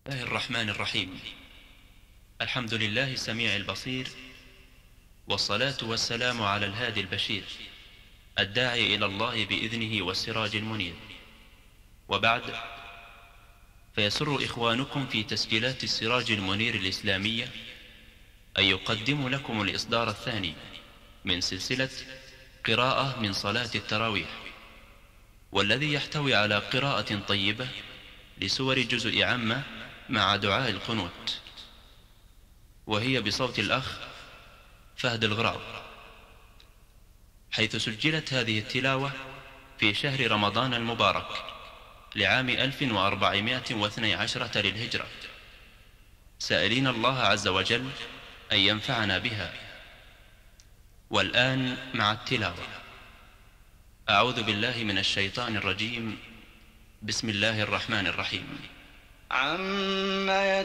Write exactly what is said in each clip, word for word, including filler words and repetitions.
الله الرحمن الرحيم. الحمد لله السميع البصير، والصلاة والسلام على الهادي البشير الداعي إلى الله بإذنه والسراج المنير. وبعد، فيسر إخوانكم في تسجيلات السراج المنير الإسلامية أن يقدموا لكم الإصدار الثاني من سلسلة قراءة من صلاة التراويح، والذي يحتوي على قراءة طيبة لسور جزء عامة مع دعاء القنوت، وهي بصوت الأخ فهد الغراض، حيث سجلت هذه التلاوة في شهر رمضان المبارك لعام ألف وأربعمائة واثني عشر للهجرة، سائلين الله عز وجل أن ينفعنا بها. والآن مع التلاوة. أعوذ بالله من الشيطان الرجيم. بسم الله الرحمن الرحيم. عما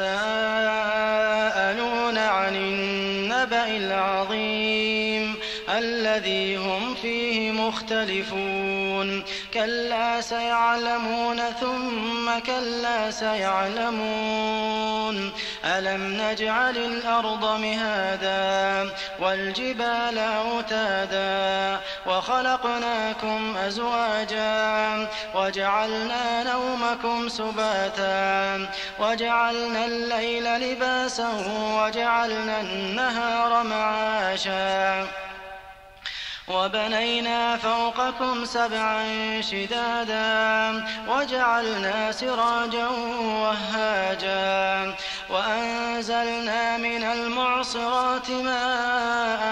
يتساءلون عن النبأ العظيم الذي هم فيه مختلفون كلا سيعلمون ثم كلا سيعلمون ألم نجعل الأرض مهادا والجبال أوتادا وخلقناكم أزواجا وجعلنا نومكم سباتا وجعلنا الليل لباسا وجعلنا النهار معاشا وبنينا فوقكم سبعا شدادا وجعلنا سراجا وهاجا وأنزلنا من المعصرات ماء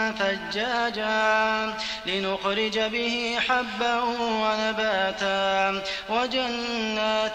ثجاجا لنخرج به حبا ونباتا وجنات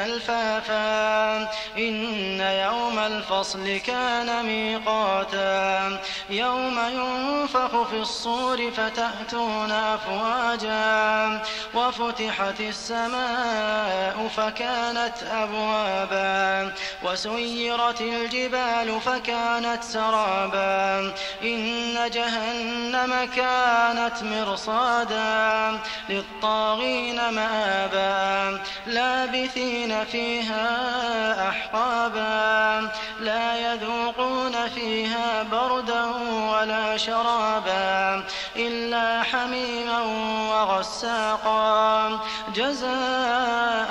ألفافا إن يوم الفصل كان ميقاتا يوم ينفخ في الصور فتأتون أفواجا وفتحت السماء فكانت أبوابا وسيرت الجبال فكانت سرابا إن جهنم كانت مرصادا للطاغين مآبا لابثين فيها أحقابا لا يذوقون فيها بردا ولا شرابا إلا حميما وغساقا جزاء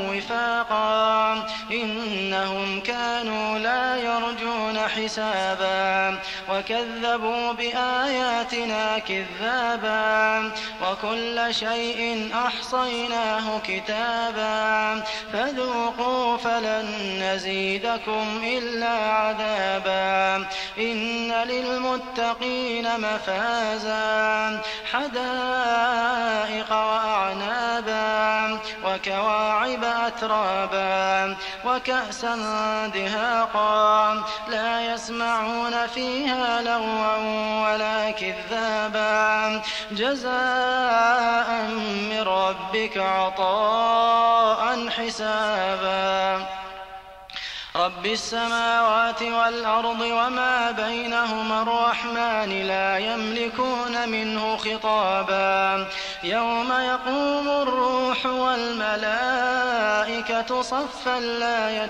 وفاقا إنهم كانوا لا يرجون حسابا وكذبوا بآياتنا كذابا وكل شيء أحصيناه كتابا فذوقوا فلن نزيدكم إلا عذابا إن للمتقين مفازا حدائق وأعنابا وكواعب أترابا وكأسا دهاقا لا يسمعون فيها لغوا ولا كذابا جزاء من ربك عطاء حسابا رب السماوات والأرض وما بينهما الرحمن لا يملكون منه خطابا يوم يقوم الروح والملائكة صفا لا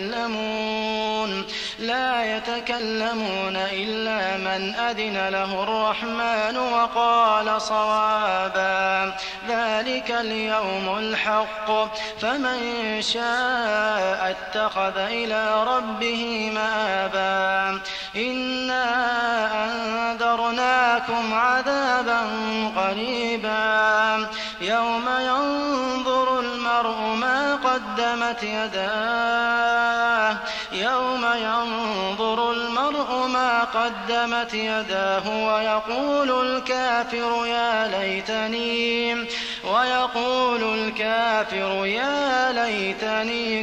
يتكلمون لا يتكلمون إلا من أذن له الرحمن وقال صوابا ذلك اليوم الحق فمن شاء اتخذ إلى ربه مآبا إنا أنذرناكم عذابا قريبا يوم ينظر المرء ما قدمت يداه يوم ينظر المرء ما قدمت يداه ويقول الكافر يا ليتني ويقول الكافر يا ليتني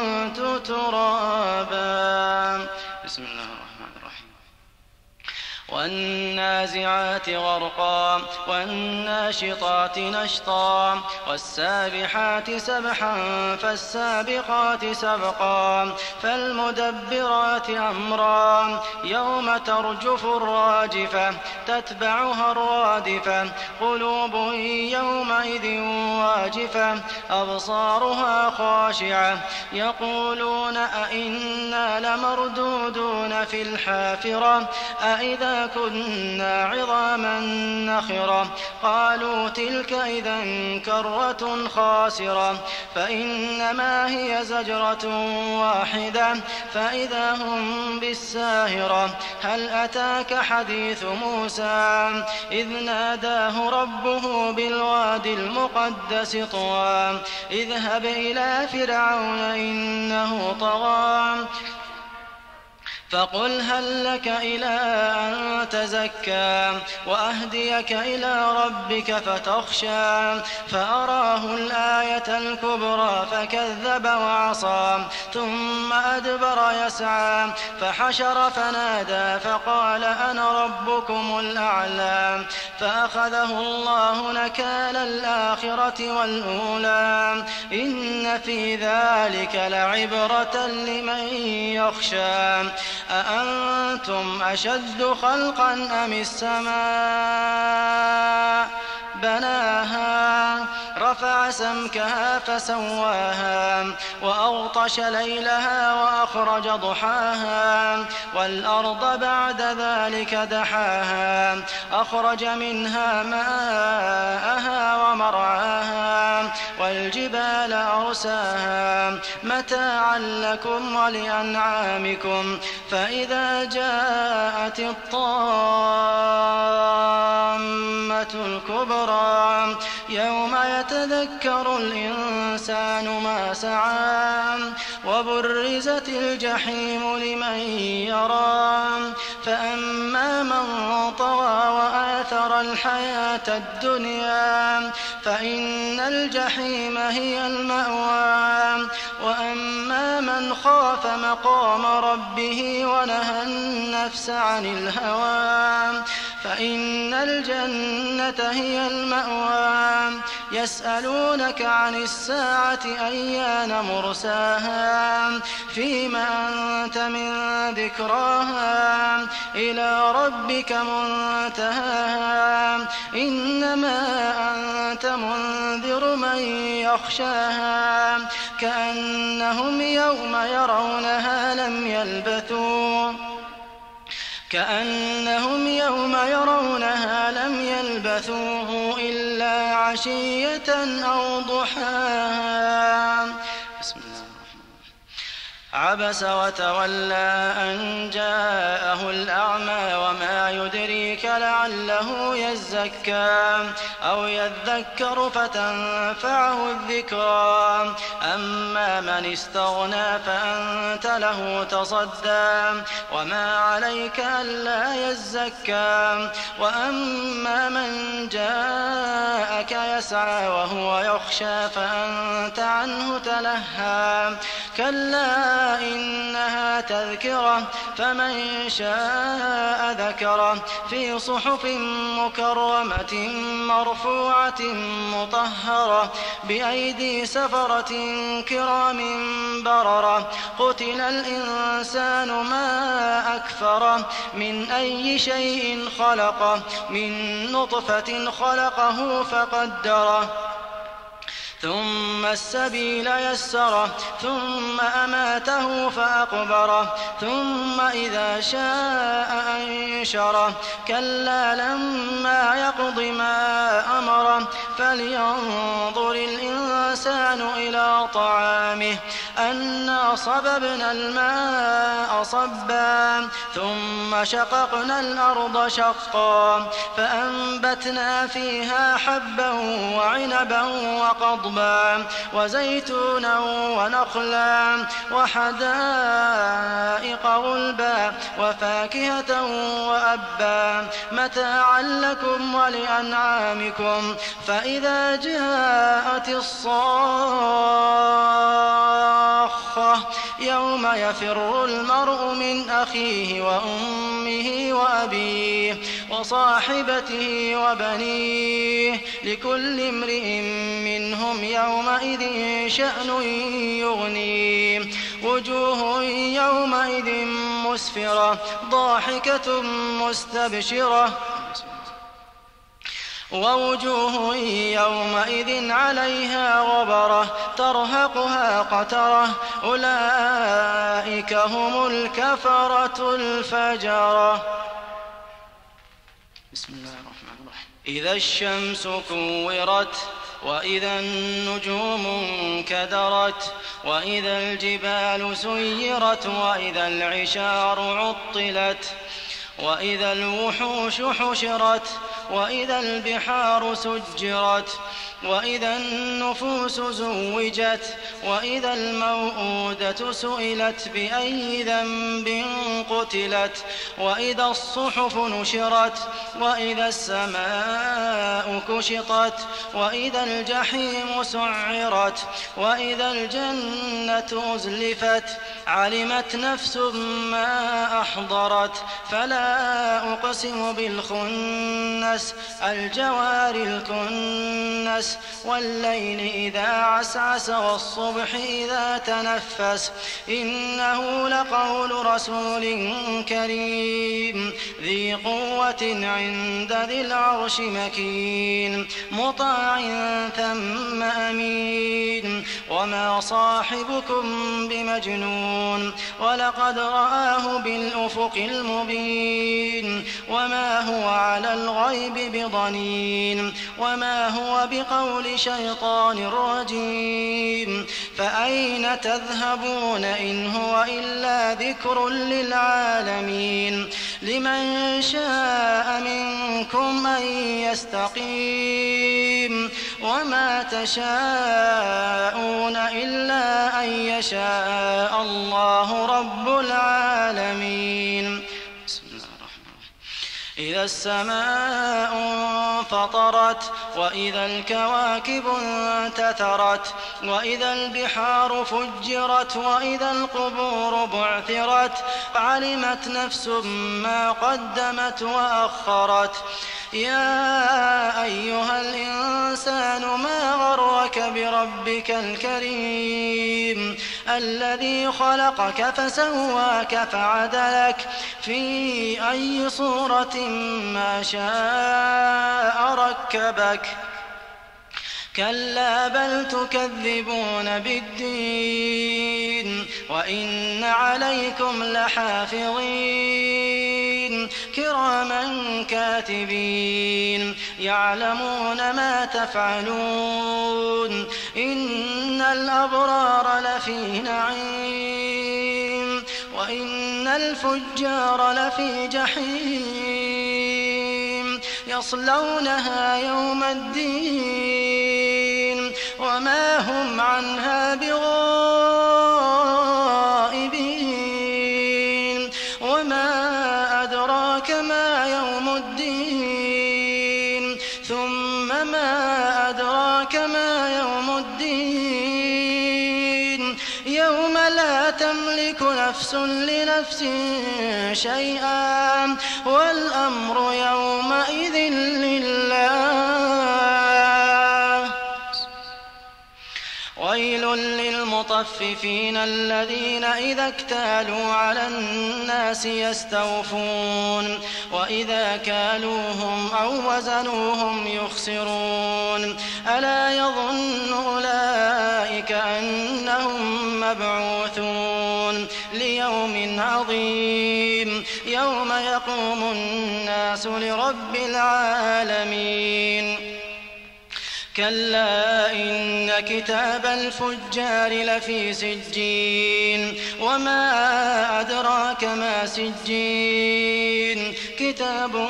كنت ترابا. بسم الله الرحمن الرحيم. والنازعات غرقا والناشطات نشطا والسابحات سبحا فالسابقات سبقا فالمدبرات أمرا يوم ترجف الراجفة تتبعها الرادفة قلوب يومئذ واجفة أبصارها خاشعة يقولون أئنا لمردودون في الحافرة أئذا كنا عظاما نخرة قالوا تلك إذا كرة خاسرة فإنما هي زجرة واحدة فإذا هم بالساهرة هل أتاك حديث موسى إذ ناداه ربه بالوادي المقدس طوى اذهب إلى فرعون إنه طغى فقل هل لك إلى أن تزكى وأهديك إلى ربك فتخشى فأراه الآية الكبرى فكذب وعصى ثم أدبر يسعى فحشر فنادى فقال أنا ربكم الأعلى فأخذه الله نكال الآخرة والأولى إن في ذلك لعبرة لمن يخشى أأنتم أشد خلقا أم السماء بناها رفع سمكها فسواها وأغطش ليلها وأخرج ضحاها والأرض بعد ذلك دحاها أخرج منها ماءها ومرعاها والجبال أرساها متاعا لكم ولأنعامكم فإذا جاءت الطامة الكبرى يوم يتذكر الإنسان ما سعى وبرزت الجحيم لمن يرى فأما من طغى وآثر الحياة الدنيا فإن الجحيم هي المأوى وأما من خاف مقام ربه ونهى النفس عن الهوى فإن الجنة هي المأوى يسألونك عن الساعة أيان مرساها فيما أنت من ذكراها إلى ربك منتهاها إنما أنت منذر من يخشاها كأنهم يوم يرونها لم يلبثوا كأنهم يوم يرونها لم يلبثوا إلا عشية أو ضحاها. بسم الله عبس وتولى أن جاءه الأعمى وما يدريك لعله يزكى أو يذكر فتنفعه الذكرى أما من استغنى فأنت له تصدى وما عليك ألا يزكى وأما من جاءك يسعى وهو يخشى فأنت عنه تلهى كلا إنها تذكرة فمن شاء ذكره في صحف مكرمة مرفوعة مطهرة بأيدي سفرة كرام بررة قتل الإنسان ما أكفره من أي شيء خلقه من نطفة خلقه فقدره ثم السبيل يسره ثم أماته فأقبره ثم إذا شاء أنشره كلا لما يقض ما أمره فلينظر الإنسان إلى طعامه أنا صببنا الماء صبا ثم شققنا الأرض شقا فأنبتنا فيها حبا وعنبا وقضبا وزيتونا ونخلا وحدائق غلبا وفاكهة وأبا متاعا لكم ولأنعامكم فإذا جاءت الصاخة النشرة يوم يفر المرء من أخيه وأمه وأبيه وصاحبته وبنيه لكل امرئ منهم يومئذ شأن يغنيه وجوه يومئذ مسفرة ضاحكة مستبشرة ووجوه يومئذ عليها غبرة ترهقها قترة أولئك هم الكفرة الفجرة. بسم الله الرحمن الرحيم. إذا الشمس كورت وإذا النجوم انكدرت وإذا الجبال سيرت وإذا العشار عطلت وإذا الوحوش حشرت وإذا البحار سجرت وإذا النفوس زوجت وإذا الموءودة سئلت بأي ذنب قتلت وإذا الصحف نشرت وإذا السماء كشطت وإذا الجحيم سعرت وإذا الجنة أزلفت علمت نفس ما أحضرت فلا أقسم بالخنس الجوار الكنس والليل إذا عسعس والصبح إذا تنفس إنه لقول رسول كريم ذي قوة عند ذي العرش مكين مطاع ثم أمين وما صاحبكم بمجنون ولقد رآه بالأفق المبين وما هو على الغيب بضنين وما هو بقول شيطان رجيم فأين تذهبون إن هو إلا ذكر للعالمين لمن شاء منكم أن يستقيم وما تشاءون إلا أن يشاء الله رب العالمين. إذا السماء انفطرت وإذا الكواكب انتثرت وإذا البحار فجرت وإذا القبور بعثرت علمت نفس ما قدمت وأخرت يا أيها الإنسان ما غرك بربك الكريم الذي خلقك فسواك فعدلك في أي صورة ما شاء ركبك كلا بل تكذبون بالدين وإن عليكم لحافظين كراما كاتبين يعلمون ما تفعلون إن الأبرار لفي نعيم وإن الفجار لفي جحيم يصلونها يوم الدين وما هم عنها بغائبين وما أدراك ما يوم الدين ثم ما أدراك ما يوم الدين يوم لا تملك نفس لنفس شيئا والأمر يومئذ لله. ويل للمطففين الذين إذا اكتالوا على الناس يستوفون وإذا كالوهم أو وزنوهم يخسرون ألا يظن أولئك أنهم مبعوثون ليوم عظيم يوم يقوم الناس لرب العالمين. كلا إن كتاب الفجار لفي سجين وما أدراك ما سجين كتاب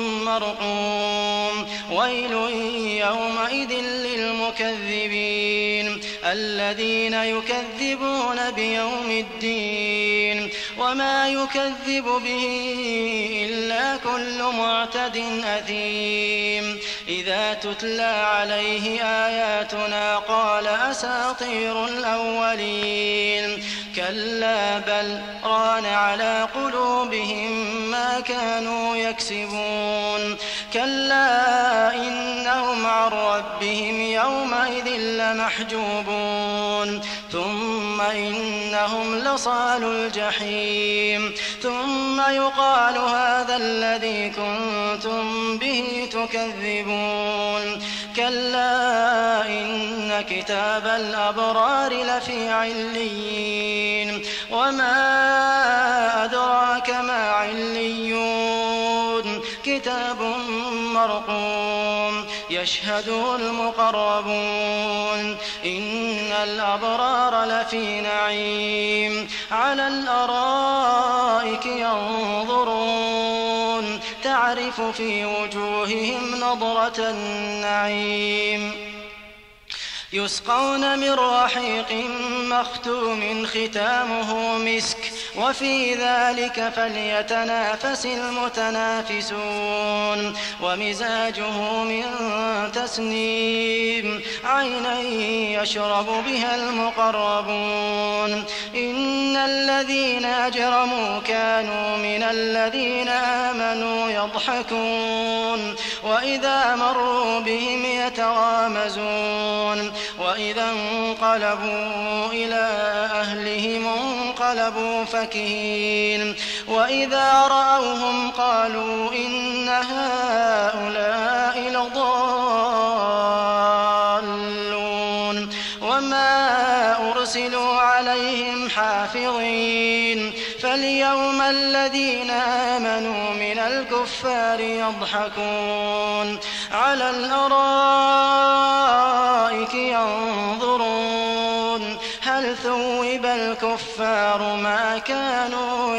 مرقوم ويل يومئذ للمكذبين الذين يكذبون بيوم الدين وما يكذب به إلا كل معتد أثيم إذا تتلى عليه آياتنا قال أساطير الأولين كلا بل ران على قلوبهم ما كانوا يكسبون كلا إنهم عن ربهم يومئذ لمحجوبون ثم إنهم لصالو الجحيم ثم يقال هذا الذي كنتم به تكذبون كلا إن كتاب الأبرار لفي عليين وما أدراك ما عليون كتاب مرقوم يشهده المقربون إن الأبرار لفي نعيم على الأرائك ينظرون تعرف في وجوههم نضرة النعيم يسقون من رحيق مختوم ختامه مسك وفي ذلك فليتنافس المتنافسون ومزاجه من تسنيم عينا يشرب بها المقربون إن الذين أجرموا كانوا من الذين آمنوا يضحكون وإذا مروا بهم يتغامزون وإذا انقلبوا إلى أهلهم انقلبوا فكهين وإذا رأوهم قالوا إن هؤلاء لضالون وما أرسلوا عليهم حافظين فاليوم الذين آمنوا من الكفار يضحكون على الأرائك ينظرون هل ثوب الكفار ما كانوا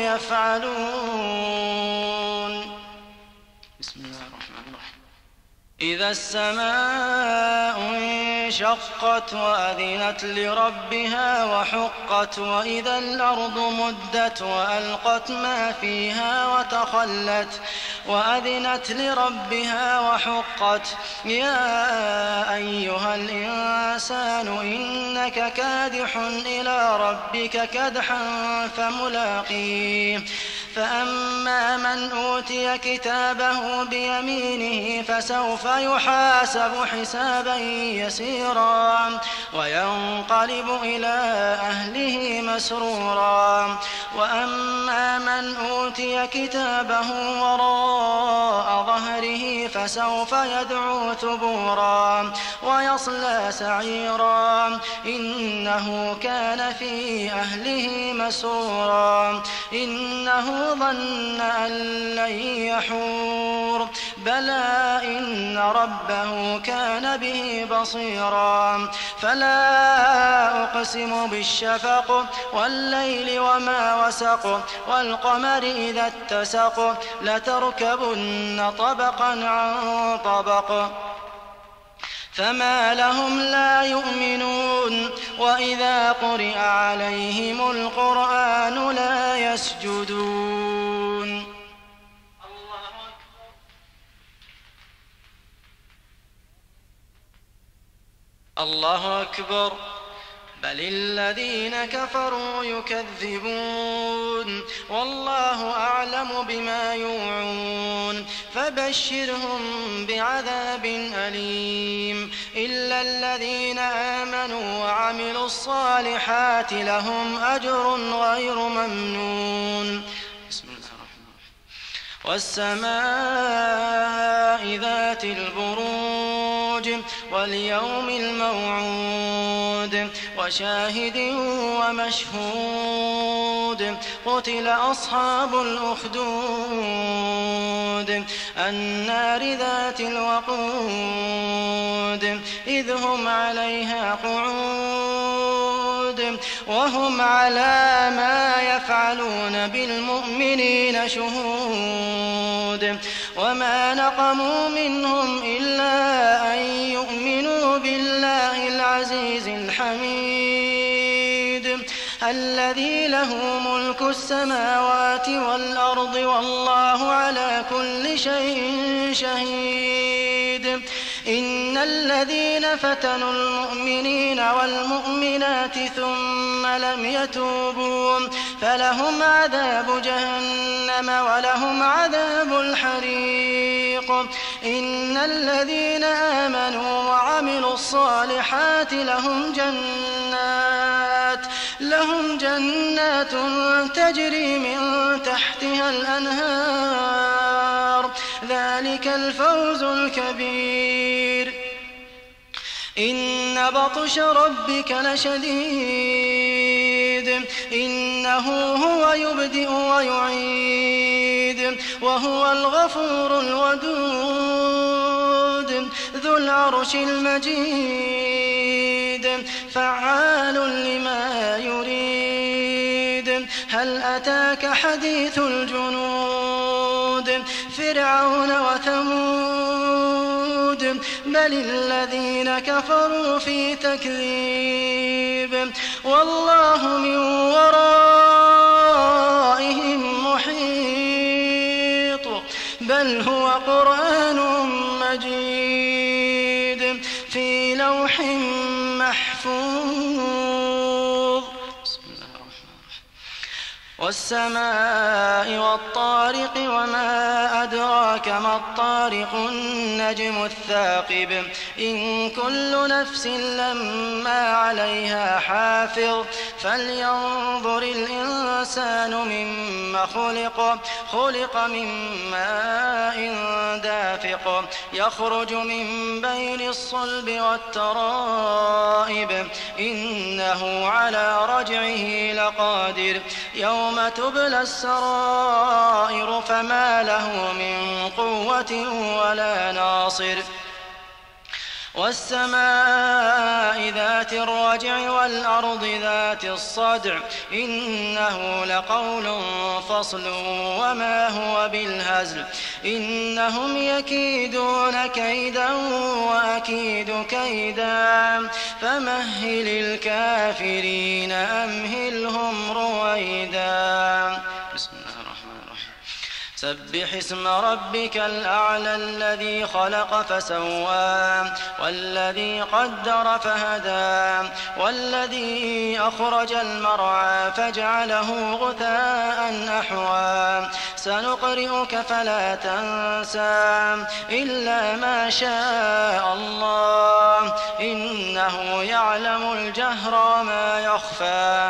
يفعلون بسم الله الرحمن الرحيم إذا السماء انشقت وأذنت لربها وحقت وإذا الأرض مدت وألقت ما فيها وتخلت وأذنت لربها وحقت يا أيها الإنسان إنك كادح إلى ربك كدحا فملاقيه فأما من أوتي كتابه بيمينه فسوف يحاسب حسابا يسيرا وينقلب إلى أهله مسرورا وأما من أوتي كتابه وراء ظهره فسوف يدعو ثبورا ويصلى سعيرا إنه كان في أهله مسرورا إنه ظن أن لن يحور بلى إن ربه كان به بصيرا فلا أقسم بالشفق والليل وما وسق والقمر إذا اتسق لتركبن طبقا عن طبق فما لهم لا يؤمنون وإذا قرئ عليهم القرآن لا يسجدون الله أكبر بل الذين كفروا يكذبون والله أعلم بما يوعون فبشرهم بعذاب أليم إلا الذين آمنوا وعملوا الصالحات لهم أجر غير ممنون بسم الله الرحمن الرحيم والسماء ذات البروج واليوم الموعود وشاهد ومشهود قتل أصحاب الأخدود النار ذات الوقود إذ هم عليها قعود وهم على ما يفعلون بالمؤمنين شهود وما نقموا منهم إلا أن يؤمنوا بالله العزيز الحميد الذي له ملك السماوات والأرض والله على كل شيء شهيد إن الذين فتنوا المؤمنين والمؤمنات ثم لم يتوبوا فلهم عذاب جهنم ولهم عذاب الحريق. إن الذين آمنوا وعملوا الصالحات لهم جنات لهم جنات تجري من تحتها الأنهار ذلك الفوز الكبير. إن بطش ربك لشديد إنه هو يبدئ ويعيد وهو الغفور الودود ذو العرش المجيد فعال لما يريد. هل أتاك حديث الجنود فرعون وثمود بل الذين كفروا في تكذيب والله من ورائهم محيط بل هو قرآن مجيد في لوح محفوظ. بسم الله الرحمن الرحيم. والسماء والطارق وما أدراك ما الطارق النجم الثاقب إن كل نفس لما عليها حافظ فلينظر الإنسان مما خلق خلق من ماء دافق يخرج من بين الصلب والترائب إنه على رجعه لقادر يوم تبلى السرائر فما له من قوة ولا ناصر. والسماء ذات الرجع والأرض ذات الصدع إنه لقول فصل وما هو بالهزل إنهم يكيدون كيدا وأكيد كيدا فمهل الكافرين أمهلهم رويدا. بسم الله الرحمن الرحيم. سبح اسم ربك الأعلى الذي خلق فسوى والذي قدر فهدى والذي أخرج المرعى فجعله غثاء أحوى سنقرئك فلا تنسى إلا ما شاء الله إنه يعلم الجهر وما يخفى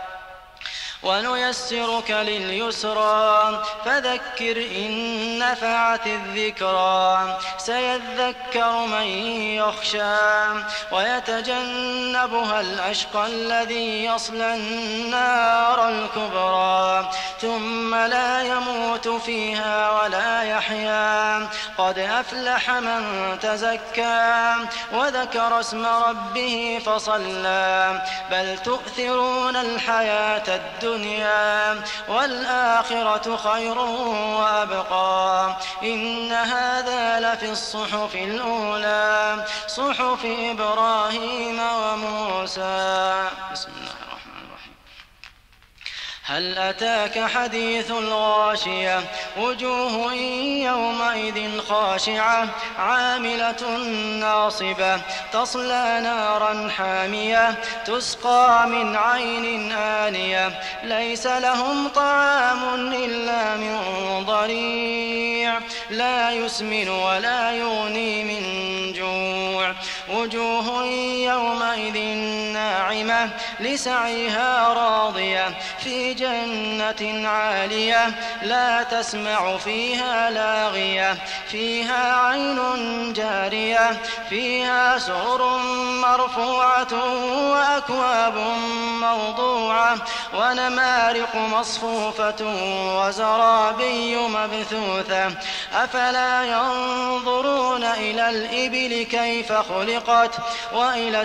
ونيسرك لليسرى فذكر إن نفعت الذكرى سيذكر من يخشى ويتجنبها الأشقى الذي يصلى النار الكبرى ثم لا يموت فيها ولا يحيا قد أفلح من تزكى وذكر اسم ربه فصلى بل تؤثرون الحياة الدنيا الدنيا والآخرة خير وأبقى إن هذا لفي الصحف الأولى صحف إبراهيم وموسى. بسم الله الرحمن الرحيم. هل أتاك حديث الغاشية وجوه يومئذ خاشعة عاملة ناصبة تصلى نارا حامية تسقى من عين آنية ليس لهم طعام إلا من ضريع لا يسمن ولا يغني من جوع وجوه يومئذ ناعمة لسعيها راضية في جنة عالية لا تسمع فيها لاغية فيها عين جارية فيها سرر مرفوعة وأكواب موضوعة ونمارق مصفوفة وزرابي مبثوثة أفلا ينظرون إلى الإبل كيف خلقت وإلى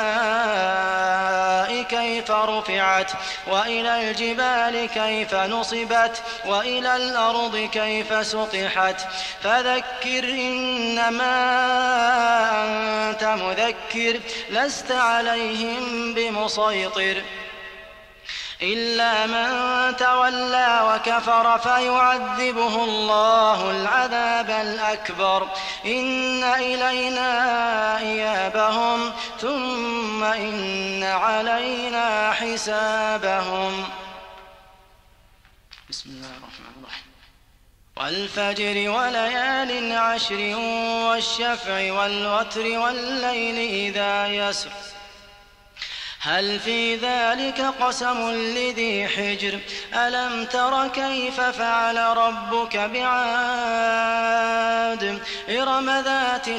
السماء كيف رفعت وإلى الجبال كيف نصبت وإلى الأرض كيف سطحت فذكر إنما أنت مذكر لست عليهم بمسيطر إلا من تولى وكفر فيعذبه الله العذاب الأكبر إن إلينا إيابهم ثم إن علينا حسابهم. بسم الله الرحمن الرحيم. والفجر وليال عشر والشفع والوتر والليل إذا يسر هل في ذلك قسم لذي حجر ألم تر كيف فعل ربك بعاد إرم ذات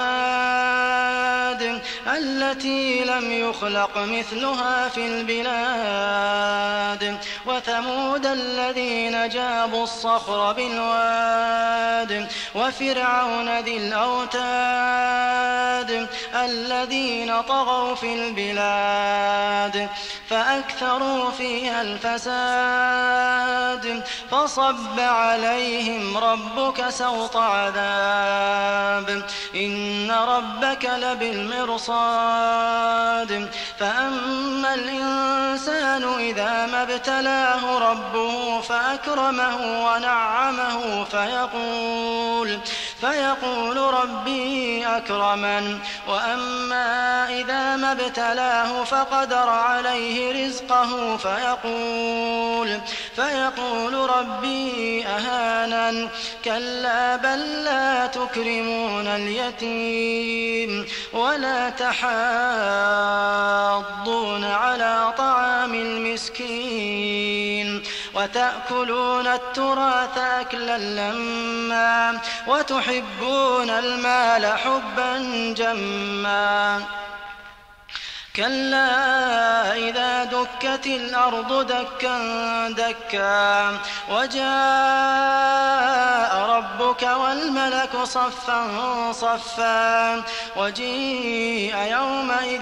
العماد التي لم يخلق مثلها في البلاد وثمود الذين جابوا الصخر بالواد وفرعون ذي الأوتاد الذين طغوا في البلاد فأكثروا فيها الفساد فصب عليهم ربك سوط عذاب إن ربك لبالمرصاد فأما الإنسان إذا ما ابتلاه ربه فأكرمه ونعمه فيقول فيقول ربي أكرمن وأما إذا ما ابتلاه فقدر عليه رزقه فيقول فيقول ربي أهانن كلا بل لا تكرمون اليتيم ولا تحاضون على طعام المسكين وتأكلون التراث أكلا لما وتحبون المال حبا جما كلا إذا دكت الأرض دكا دكا وجاء ربك والملك صفا صفا وجيء يومئذ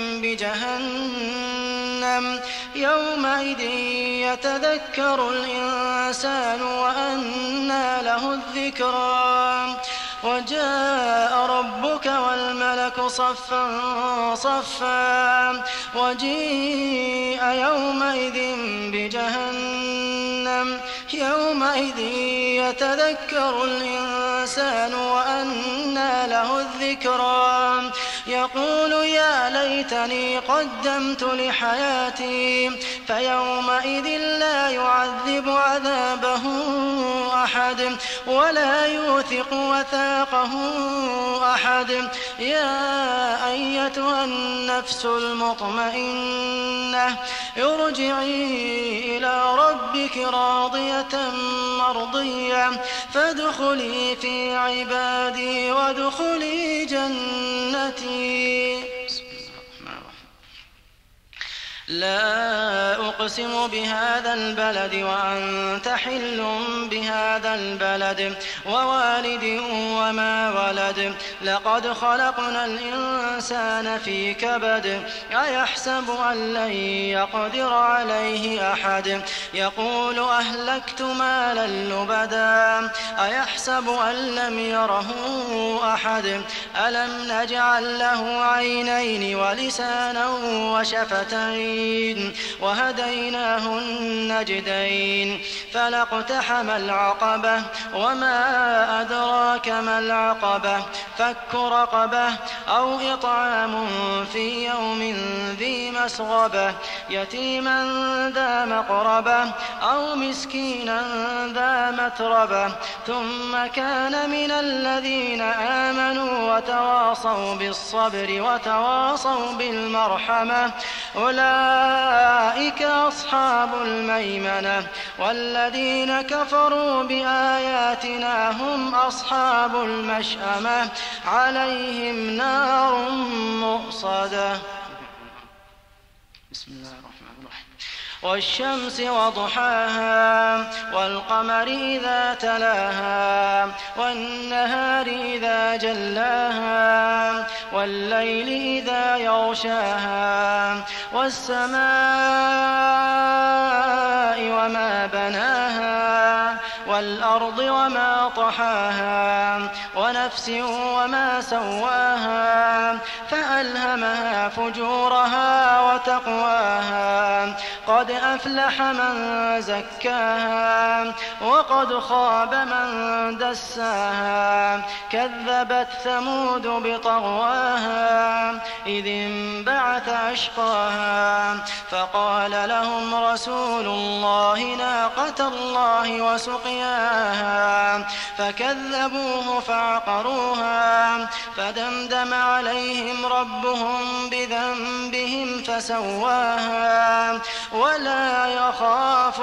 بجهنم يومئذ يتذكر الإنسان وأنى له الذكرى وجاء ربك والملك صفا صفا وجيء يومئذ بجهنم يومئذ يتذكر الإنسان وأنى له الذكرى يقول يا ليتني قدمت لحياتي فيومئذ لا يعذب عذابه أحد ولا يوثق وثاقه أحد يا أيتها النفس المطمئنة ارجعي إلى ربك راضية مرضية فادخلي في عبادي وادخلي جنتي. لا أقسم بهذا البلد وأنت حل بهذا البلد ووالد وما ولد لقد خلقنا الإنسان في كبد أيحسب أن لن يقدر عليه أحد يقول أهلكت مالا لبدا أيحسب أن لم يره أحد ألم نجعل له عينين ولسانا وشفتين وهديناه النجدين فلاقتحم العقبة وما أدراك ما العقبة فك رقبة أو إطعام في يوم ذي مسغبة يتيما ذا مقربة أو مسكينا ذا متربة ثم كان من الذين آمنوا وتواصوا بالصبر وتواصوا بالمرحمة أولئك أصحاب الميمنة والذين كفروا بآياتنا هم أصحاب المشأمة عليهم نار مؤصدة. بسم الله الرحمن الرحيم. والشمس وضحاها والقمر إذا تلاها والنهار إذا جلاها والليل إذا يغشاها والسماء وما بناها زكاها والأرض وما طحاها ونفس وما سواها فألهمها فجورها وتقواها قد أفلح من زكاها وقد خاب من دساها كذبت ثمود بطغواها إذ انبعث أشقاها فقال لهم رسول الله ناقة الله وسقياها فكذبوه فعقروها فدمدم عليهم ربهم بذنبهم فسواها ولا يخاف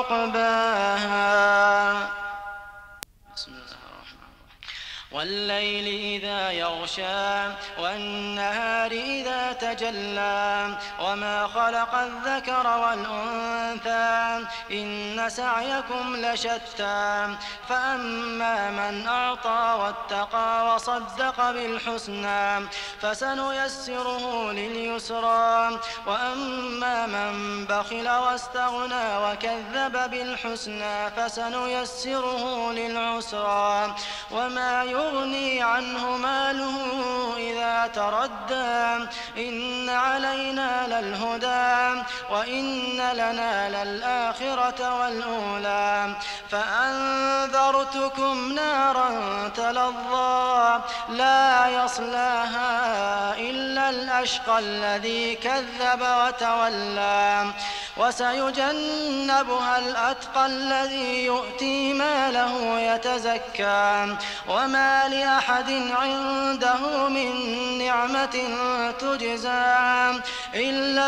عقباها. بسم الله الرحمن الرحيم. والليل إذا يغشى والنهار إذا تجلى وما خلق الذكر والأنثى إن سعيكم لشتى فأما من أعطى واتقى وصدق بالحسنى فسنيسره لليسرى وأما من بخل واستغنى وكذب بالحسنى فسنيسره للعسرى وما يغني عنه ماله إذا تردى إن علينا للهدى وإن لنا للآخرة والأولى فأنذرتكم نارا تلظى لا يصلاها إلا الأشقى الذي كذب وتولى وسيجنبها الأتقى الذي يؤتي ماله يتزكى وما لأحد عنده من نعمة تجزى إلا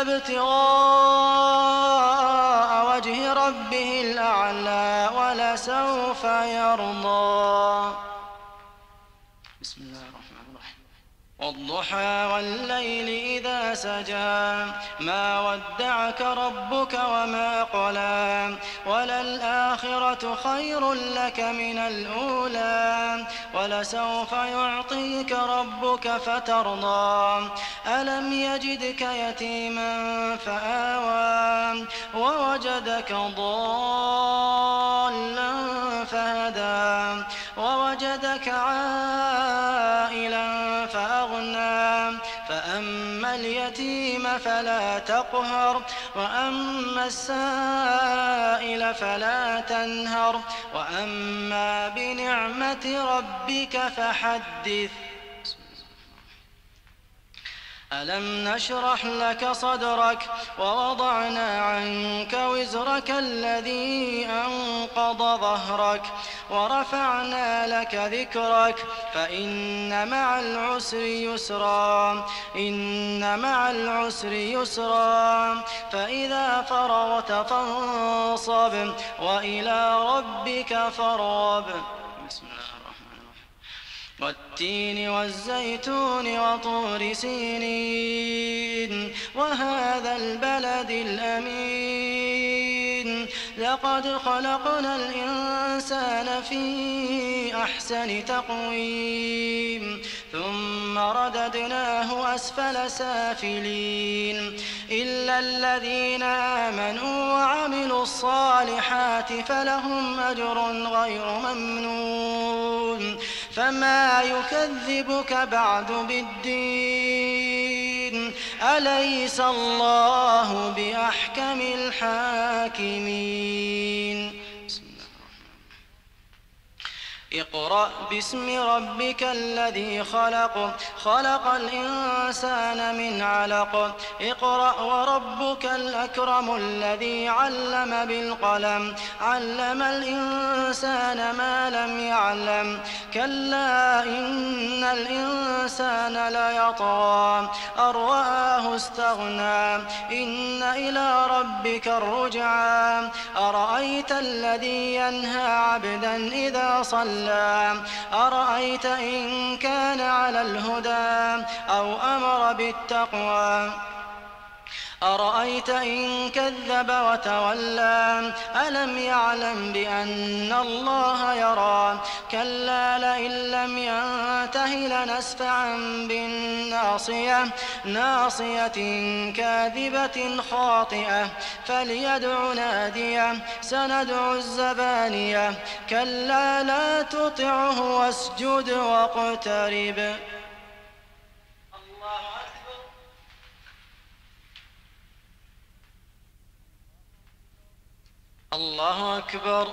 ابتغاء وجه ربه الأعلى ولسوف يرضى. بسم الله الرحمن الرحيم. والضحى والليل إذا سجى ما ودعك ربك وما قلى وللآخرة خير لك من الأولى ولسوف يعطيك ربك فترضى ألم يجدك يتيما فآوى ووجدك ضالا فهدى ووجدك عائلا فأغنى فأما اليتيم فلا تقهر وأما السائل فلا تنهر وأما بنعمة ربك فحدث. ألم نشرح لك صدرك ووضعنا عنك وزرك الذي أنقض ظهرك ورفعنا لك ذكرك فإن مع العسر يسرا إن مع العسر يسرا فإذا فرغت فانصب وإلى ربك فارغب. بسم الله الرحمن الرحيم. والتين والزيتون وطور سينين وهذا البلد الأمين لقد خلقنا الإنسان في أحسن تقويم ثم رددناه أسفل سافلين إلا الذين آمنوا وعملوا الصالحات فلهم أجر غير ممنون فما يكذبك بعد بالدين أليس الله بأحكم الحاكمين. اقرأ باسم ربك الذي خلق خلق الإنسان من علق اقرأ وربك الأكرم الذي علم بالقلم علم الإنسان ما لم يعلم كلا إن الإنسان ليطغى أن رآه استغنى إن إلى ربك الرجعى أرأيت الذي ينهى عبدا إذا صلى أرأيت إن كان على الهدى أو أمر بالتقوى أرأيت إن كذب وتولى ألم يعلم بأن الله يرى كلا لئن لم ينته لنسفعا بالناصية ناصية كاذبة خاطئة فليدع ناديه سندع الزبانية كلا لا تطعه واسجد واقترب. الله أكبر.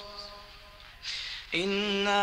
إنا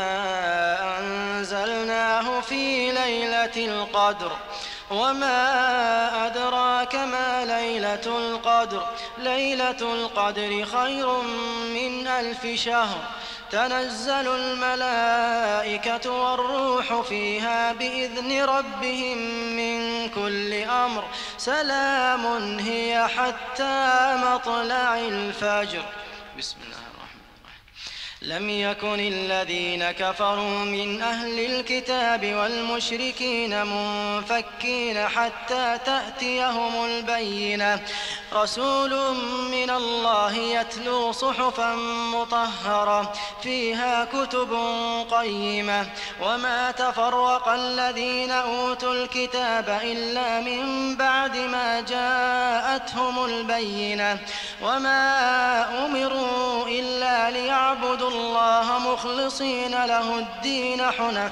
أنزلناه في ليلة القدر وما أدراك ما ليلة القدر ليلة القدر خير من ألف شهر تنزل الملائكة والروح فيها بإذن ربهم من كل أمر سلام هي حتى مطلع الفجر. بسم الله الرحمن الرحيم. لم يكن الذين كفروا من أهل الكتاب والمشركين منفكين حتى تأتيهم البينة رسول من الله يتلو صحفا مطهرة فيها كتب قيمة وما تفرق الذين أوتوا الكتاب إلا من بعد ما جاءتهم البينة وما أمروا إلا ليعبدوا الله مخلصين له الدين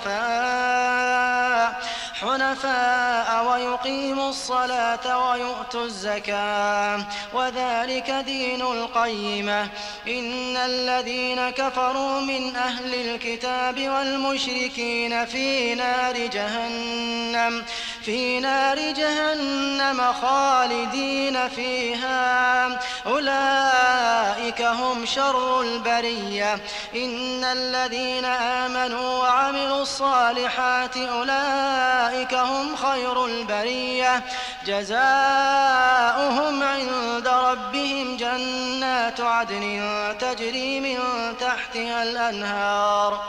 حنفاء حنفاء ويقيموا الصلاة ويؤتوا الزكاة وذلك دين القيمة. إن الذين كفروا من أهل الكتاب والمشركين في نار جهنم في نار جهنم خالدين فيها أولئك هم شر البرية. إن الذين آمنوا وعملوا الصالحات أولئك هم خير البرية جزاؤهم عند ربهم جنات عدن تجري من تحتها الأنهار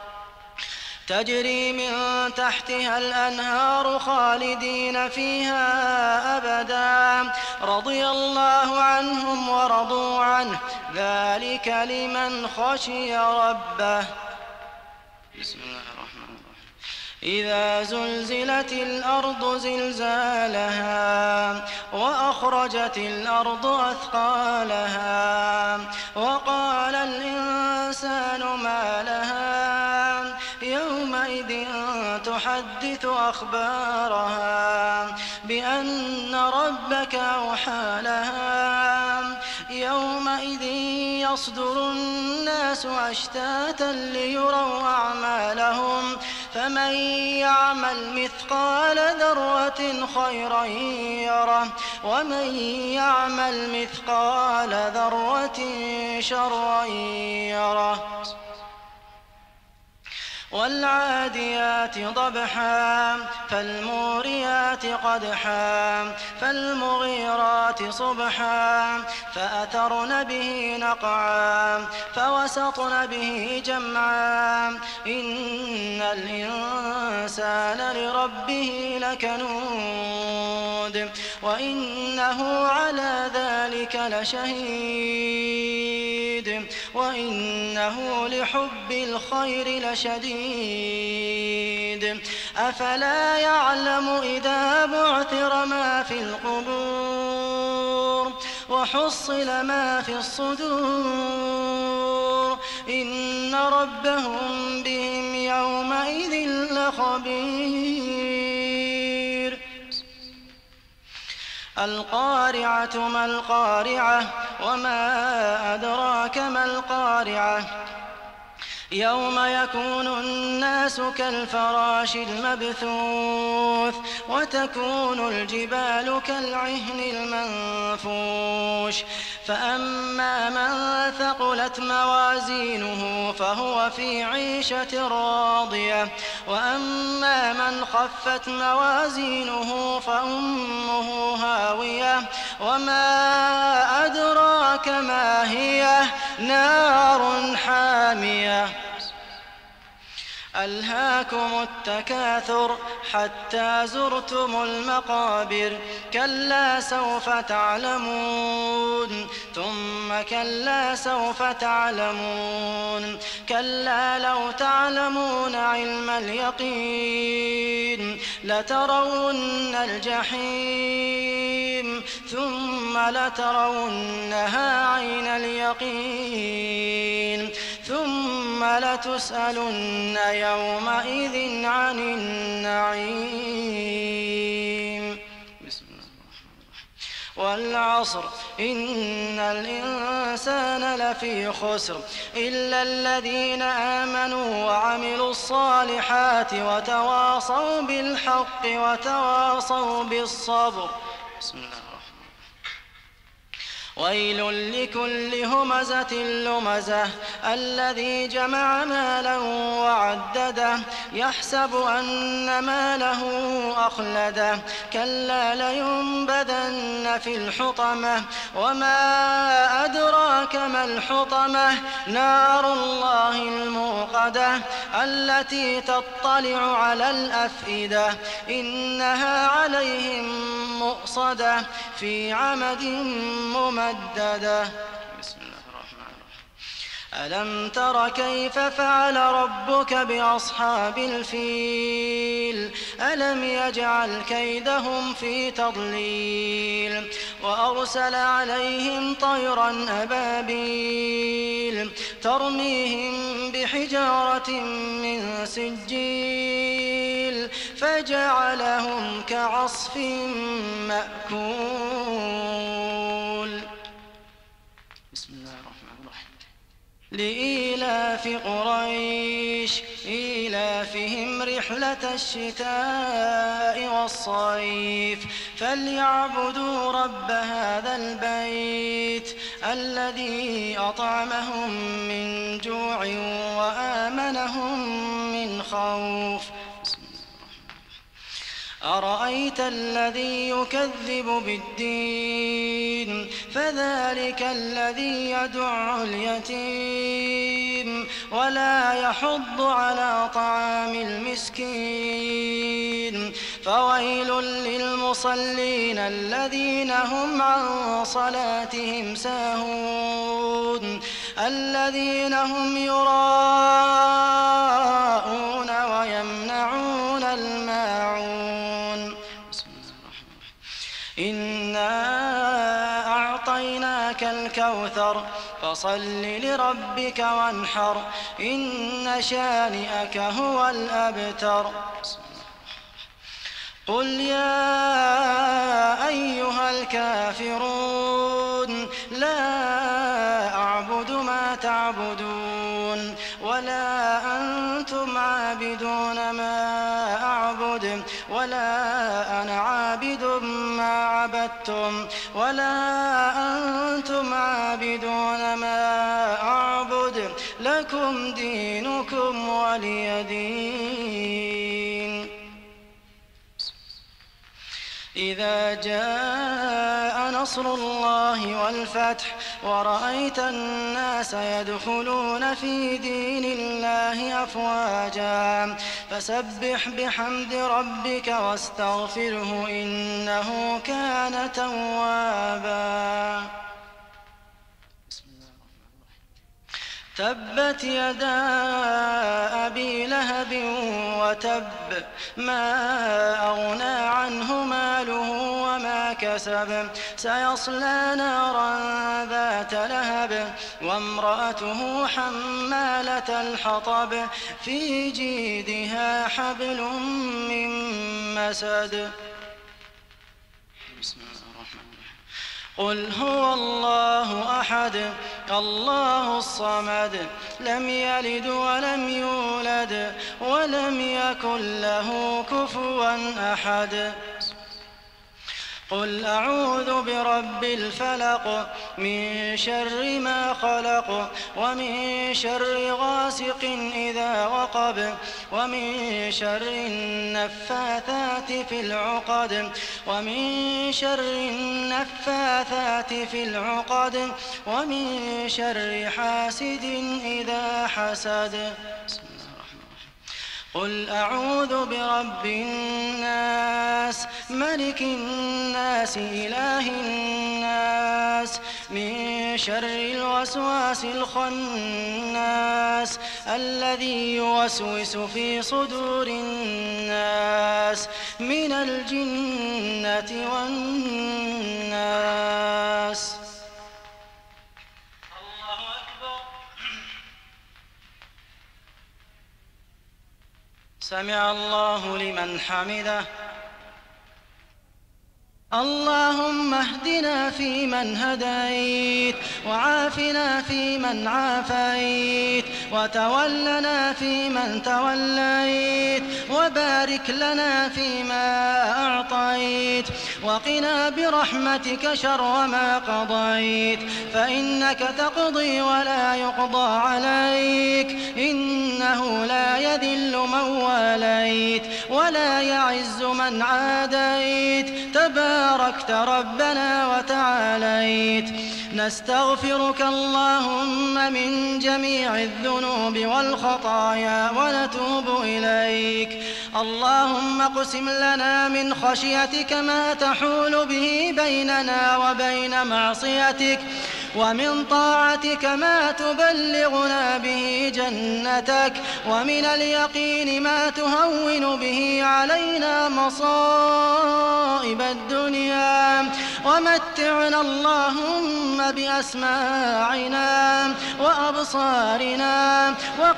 تجري من تحتها الأنهار خالدين فيها أبدا رضي الله عنهم ورضوا عنه ذلك لمن خشي ربه. بسم الله الرحمن الرحيم. إذا زلزلت الأرض زلزالها وأخرجت الأرض أثقالها وقال الإنسان ما لها يومئذ تحدث أخبارها بأن ربك أوحى لها يومئذ يصدر الناس أشتاتا ليروا أعمالهم فمن يعمل مثقال ذرة خيرا يره ومن يعمل مثقال ذرة شرا يره. والعاديات ضبحا فالموريات قدحا فالمغيرات صبحا فأثرن به نقعا فوسطن به جمعا إن الإنسان لربه لكنود وإنه على ذلك لشهيد وإنه لحب الخير لشديد. أفلا يعلم إذا بعثر ما في القبور وحصل ما في الصدور إن ربهم بهم يومئذ لخبير. القارعة ما القارعة وما أدراك ما القارعة يوم يكون الناس كالفراش المبثوث وتكون الجبال كالعهن المنفوش فأما من ثقلت موازينه فهو في عيشة راضية وأما من خفت موازينه فأمه هاوية وما أدراك ما هي نار حامية. ألهاكم التكاثر حتى زرتم المقابر كلا سوف تعلمون ثم كلا سوف تعلمون كلا لو تعلمون علم اليقين لترون الجحيم ثم لترونها عين اليقين ثم لتسألن يومئذ عن النعيم. بسم الله الرحمن الرحيم. والعصر إن الإنسان لفي خسر إلا الذين آمنوا وعملوا الصالحات وتواصوا بالحق وتواصوا بالصبر. بسم الله. ويل لكل همزة لمزة الذي جمع مالا وعدده يحسب أن ماله أخلده كلا لينبذن في الحطمة وما أدراك ما الحطمة نار الله الموقدة التي تطلع على الأفئدة إنها عليهم مؤصدة في عمد ممددة. بسم الله الرحمن الرحيم. ألم تر كيف فعل ربك بأصحاب الفيل ألم يجعل كيدهم في تضليل وأرسل عليهم طيرا أبابيل ترميهم بحجارة من سجيل فجعلهم كعصف مأكول. بسم الله الرحمن الرحيم. لإيلاف قريش إيلافهم رحلة الشتاء والصيف فليعبدوا رب هذا البيت الذي أطعمهم من جوع وآمنهم من خوف. أرأيت الذي يكذب بالدين فذلك الذي يدع اليتيم ولا يحض على طعام المسكين فويل للمصلين الذين هم عن صلاتهم ساهون الذين هم يراءون ويمنعون الماعون. إنا أعطيناك الكوثر فصل لربك وانحر إن شانئك هو الأبتر. قل يا أيها الكافرون لا أعبد ما تعبدون ولا أنتم عابدون ما أعبد ولا أنا عابد ما عبدتم ولا أنتم عابدون ما أعبد لكم دينكم ولي دين. إذا جاء نصر الله والفتح ورأيت الناس يدخلون في دين الله أفواجا فسبح بحمد ربك واستغفره إنه كان توابا. تبت يدا أبي لهب وتب ما أغنى عنه ماله وما كسب سيصلى نارا ذات لهب وامرأته حمالة الحطب في جيدها حبل من مسد. بسم الله الرحمن الرحيم. قل هو الله أحد الله الصمد لم يلد ولم يولد ولم يكن له كفوا أحد. قل أعوذ برب الفلق من شر ما خلق ومن شر غاسق إذا وقب ومن شر النفاثات في العقد ومن شر النفاثات في العقد ومن شر حاسد إذا حسد. قل أعوذ برب الناس ملك الناس إله الناس من شر الوسواس الخناس الذي يوسوس في صدور الناس من الجنة والناس. الله أكبر. سمع الله لمن حمده. اللهم اهدنا فيمن هديت وعافنا فيمن عافيت وتولنا فيمن توليت وبارك لنا فيما أعطيت وقنا برحمتك شر ما قضيت فإنك تقضي ولا يقضى عليك إنه لا يذل من واليت ولا يعز من عاديت تباركت ربنا وتعاليت. نستغفرك اللهم من جميع الذنوب والخطايا ونتوب إليك. اللهم اقسم لنا من خشيتك ما تحول به بيننا وبين معصيتك ومن طاعتك ما تبلغنا به جنتك ومن اليقين ما تهون به علينا مصائب الدنيا ومتعنا اللهم بأسماعنا وأبصارنا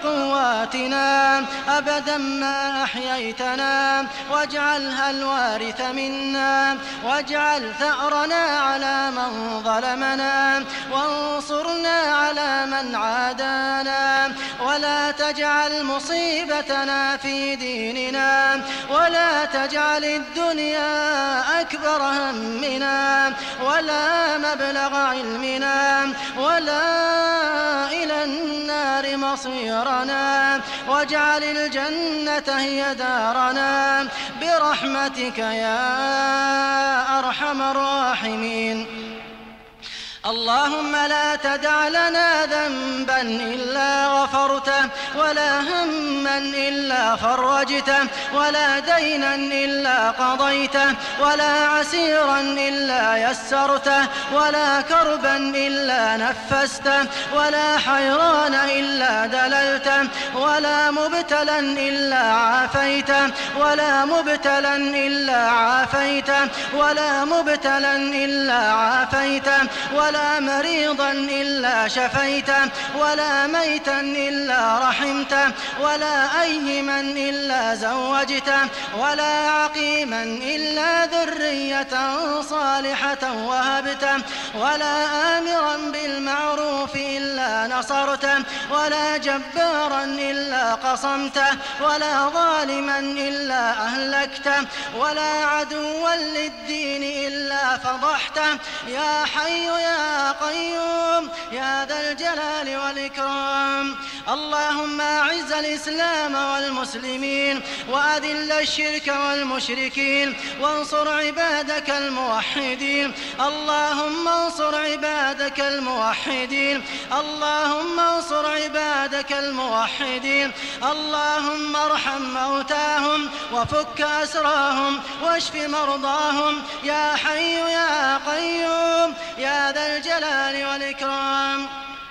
وقواتنا أبدا ما أحييتنا واجعلها الوارث منا واجعل ثأرنا على من ظلمنا وانصرنا على من عادانا ولا تجعل مصيبتنا في ديننا ولا تجعل الدنيا أكبر همنا ولا مبلغ علمنا ولا إلى النار مصيرنا واجعل الجنة هي دارنا برحمتك يا أرحم الراحمين. اللهم لا تدع لنا ذنبا إلا غفرته ولا هما إلا فرجته ولا دينا إلا قضيته ولا عسيرا إلا يسرته ولا كربا إلا نفسته ولا حيران إلا دللته ولا مبتلا إلا عافيته ولا مبتلا إلا عافيته ولا مبتلا إلا عافيته ولا ولا مريضا إلا شفيته ولا ميتا إلا رحمته ولا أيما إلا زوجته ولا عقيما إلا ذرية صالحة وهبته ولا آمرا بالمعروف إلا نصرته ولا جبارا إلا قصمته ولا ظالما إلا أهلكته ولا عدوا للدين إلا فضحته يا حي يا قيوم يا ذا الجلال والإكرام. اللهم أعز الإسلام والمسلمين وأذل الشرك والمشركين وانصر عبادك الموحدين. اللهم انصر عبادك الموحدين. اللهم انصر عبادك الموحدين. اللهم ارحم موتاهم وفك أسراهم واشف مرضاهم يا حي يا قيوم يا ذا الجلال والإكرام.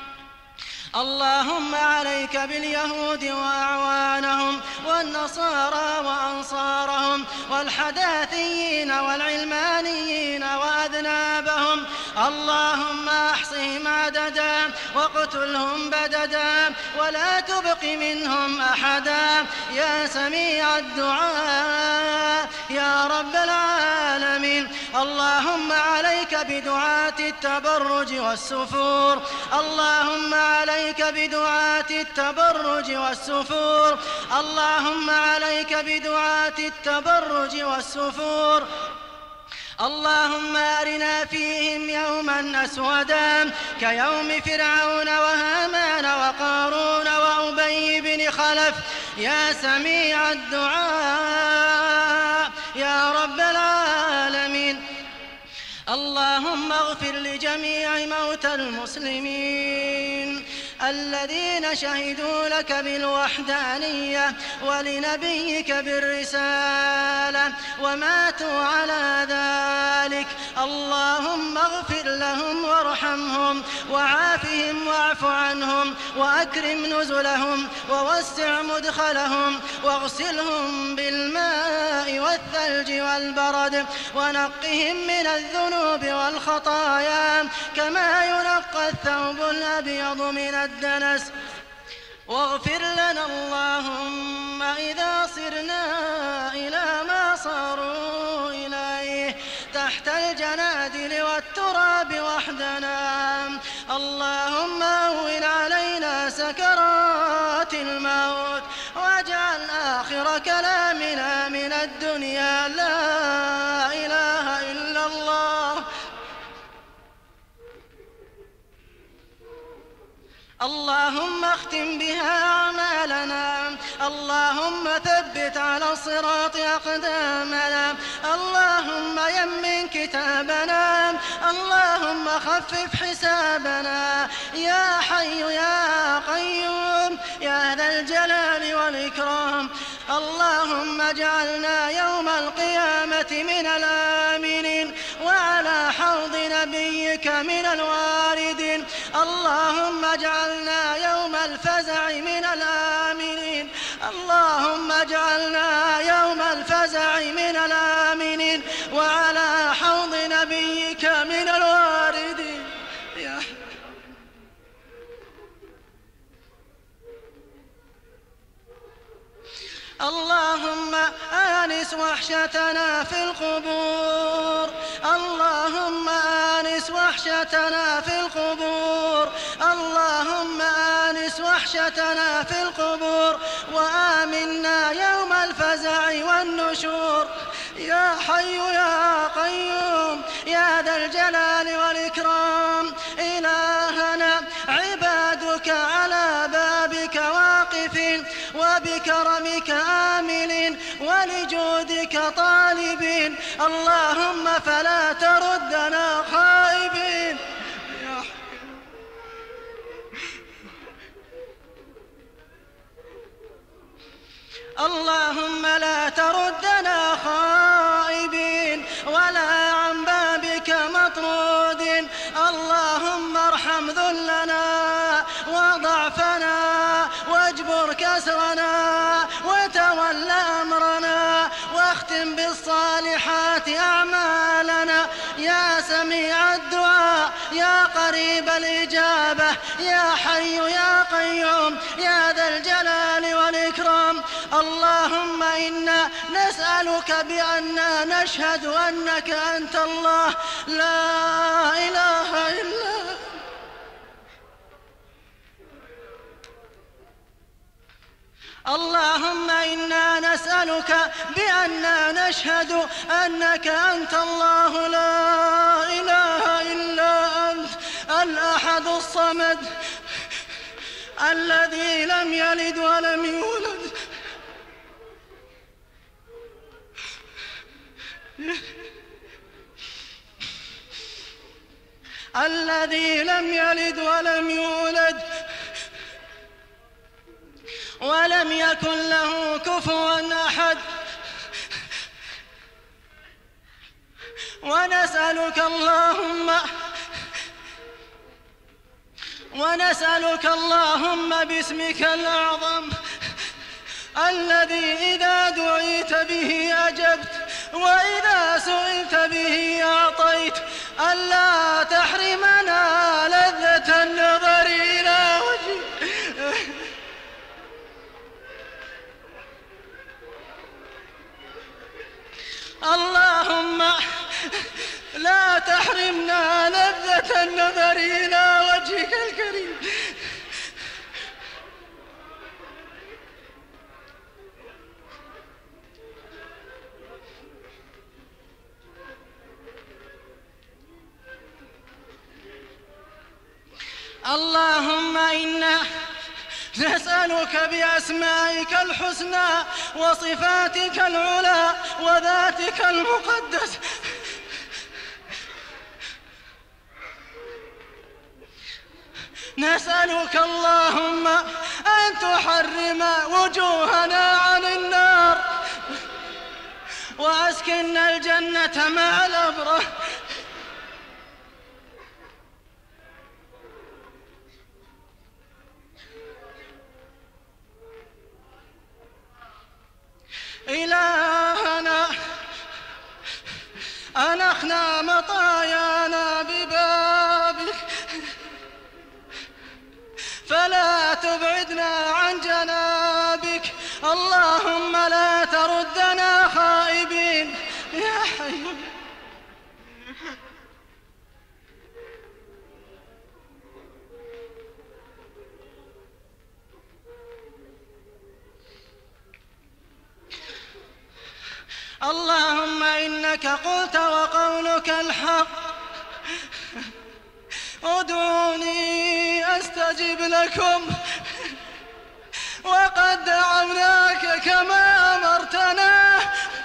اللهم عليك باليهود وأعوانهم والنصارى وأنصارهم والحداثيين والعلمانيين وأذنابهم. اللهم أحصهم عددا واقتلهم بددا ولا تبق منهم أحدا يا سميع الدعاء يا رب العالمين. اللهم عليك بدعاة التبرج والسفور. اللهم عليك بدعاة التبرج والسفور. اللهم عليك بدعاة التبرج والسفور. اللهم أرنا فيهم يوما أسودا كيوم فرعون وهامان وقارون وأبي بن خلف يا سميع الدعاء يا رب العالمين. اللهم اغفر لجميع موتى المسلمين الذين شهدوا لك بالوحدانية ولنبيك بالرسالة وماتوا على ذلك. اللهم اغفر لهم وارحمهم وعافهم واعف عنهم وأكرم نزلهم ووسع مدخلهم واغسلهم بالماء والثلج والبرد ونقهم من الذنوب والخطايا كما ينقى الثوب الأبيض من الدنس. واغفر لنا اللهم إذا صرنا إلى ما صاروا إليه تحت الجنادل والتراب وحدنا. اللهم أهون علينا سكرات الموت واجعل آخر كلامنا من الدنيا لا إله إلا الله. اللهم اختم بها أعمالنا. اللهم ثبت على الصراط أقدامنا. اللهم يمن كتابنا. اللهم خفف حسابنا. يا حي يا قيوم يا ذا الجلال والإكرام. اللهم اجعلنا يوم القيامة من الآمنين وعلى حوض نبيك من الواردين. اللهم اجعلنا يوم الفزع من الآمنين. اللهم اجعلنا يوم الفزع من الآمنين وعلى حوض نبيك من الواردين. يا اللهم آنس وحشتنا في القبور. اللهم آنس وحشتنا في القبور. اللهم آنس وحشتنا في القبور وآمنا يوم الفزع والنشور. يا حي يا قيوم يا ذا الجلال والإكرام. إلهنا عبادك على بابك واقفين وبكرمك آملين ولجودك طالبين. اللهم فلا تردنا خائبين. اللهم لا تردنا خائبين ولا عن بابك مطرودين. اللهم ارحم ذلنا وضعفنا واجبر كسرنا وتول أمرنا واختم بالصالحات أعمالنا. يا سميع الدعاء يا قريب الإجابة يا حي يا قيوم يا ذا الجلال والإكرام. اللهم إنا نسألك بأننا نشهد أنك أنت الله لا إله إلا أنت. اللهم إنا نسألك بأننا نشهد أنك أنت الله لا إله إلا أنت الأحد الصمد الذي لم يلد ولم يولد الذي لم يلد ولم يولد ولم يكن له كفوا أحد. ونسألك اللهم ونسألك اللهم باسمك الأعظم الذي إذا دعيت به أجبت وإذا سئلت به أعطيت ألا تحرمنا لذة النظر إلى وجهك. اللهم لا تحرمنا لذة النظر إلى وجهك الكريم. اللهم إنا نسألك بأسمائك الحسنى وصفاتك العلى وذاتك المقدس نسألك اللهم أن تحرم وجوهنا عن النار وأسكننا الجنة مع الأبرار. إلهنا أنخنا مطايانا ببابك فلا تبعدنا عن جنابك. اللهم لا تردنا خائبين يا حي. اللهم إنك قلت وقولك الحق ادعوني أستجب لكم وقد دعوناك كما أمرتنا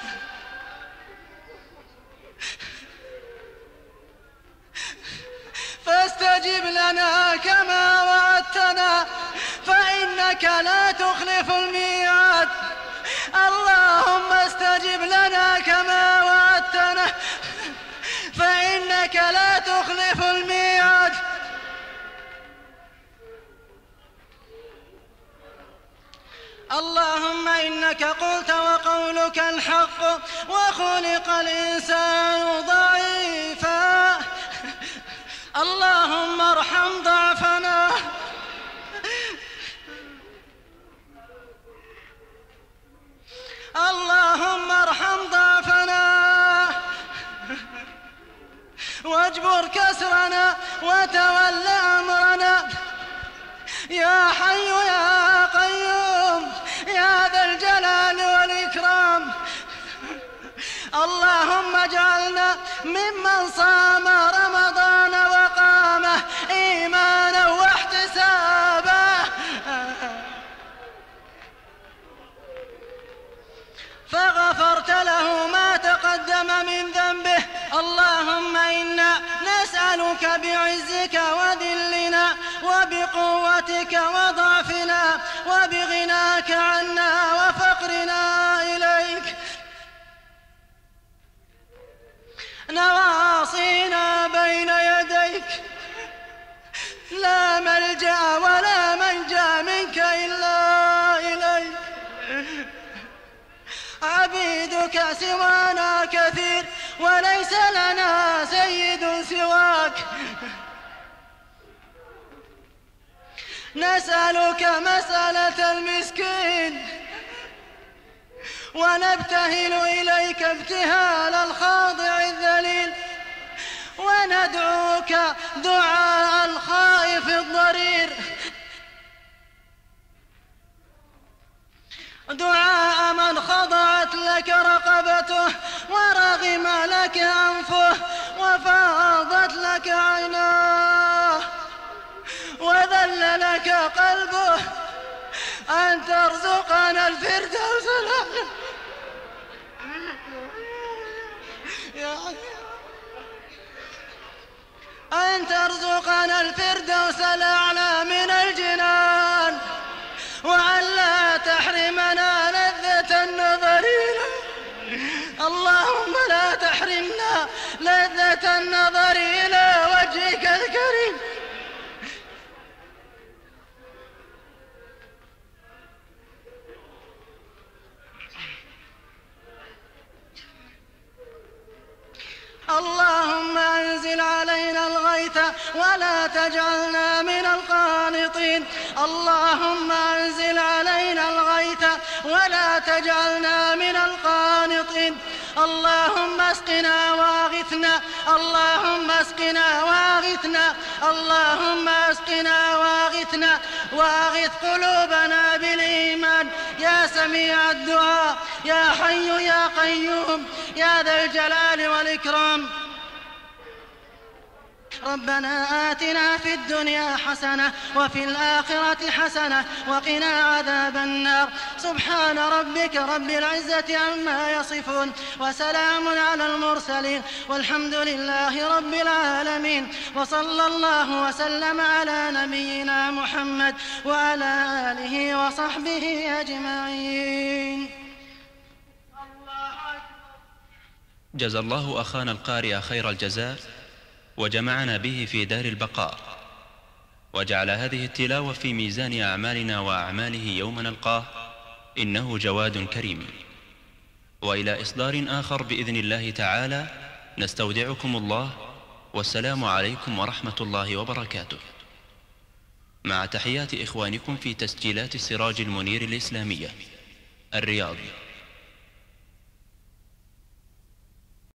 فاستجب لنا كما وعدتنا فإنك لا تخلف الميعاد. اللهم استجب لنا كما وعدتنا فإنك لا تخلف الميعاد. اللهم إنك قلت وقولك الحق وخلق الإنسان ضعيفا. اللهم ارحم ضعفنا. اللهم ارحم ضعفنا واجبر كسرنا وتول أمرنا يا حي يا قيوم يا ذا الجلال والإكرام. اللهم اجعلنا ممن صام رمضان وقامه إيمانا واحتسابا فغفرت له ما تقدم من ذنبه. اللهم إنا نسألك بعزك وذلنا وبقوتك وضعفنا وبغناك عنا وفقرنا إليك نواصينا بين يديك لا ملجأ ولا منجا منك إلا إليك. عبيدك سوانا كثير وليس لنا سيد سواك. نسألك مسألة المسكين ونبتهل إليك ابتهال الخاضع الذليل وندعوك دعاء الخائف الضرير دعاء من خضعت لك رقبته ورغم لك أنفه وفاضت لك عيناه وذل لك قلبه أن ترزقنا الفردوس الأعلى أن ترزقنا الفردوس الأعلى من الجنان وأن لا تحرمنا لذة النظر إليه. اللهم لا تحرمنا لذة النظر إلى وجهك الكريم. اللهم أنزل علينا الغيث ولا تجعلنا من القانطين. اللهم أنزل علينا الغيث ولا تجعلنا من القانطين. اللهم اسقنا واغثنا اللهم اسقنا واغثنا اللهم اسقنا واغثنا واغث قلوبنا بالإيمان يا سميع الدعاء يا حي يا قيوم يا ذا الجلال والإكرام. ربنا آتنا في الدنيا حسنة وفي الآخرة حسنة وقنا عذاب النار. سبحان ربك رب العزة عما يصفون وسلام على المرسلين والحمد لله رب العالمين. وصلى الله وسلم على نبينا محمد وعلى آله وصحبه أجمعين. جزى الله أخانا القارئ خير الجزاء وجمعنا به في دار البقاء، وجعل هذه التلاوة في ميزان أعمالنا وأعماله يوم نلقاه، إنه جواد كريم. وإلى إصدار آخر بإذن الله تعالى نستودعكم الله، والسلام عليكم ورحمة الله وبركاته، مع تحيات إخوانكم في تسجيلات السراج المنير الإسلامية، الرياض.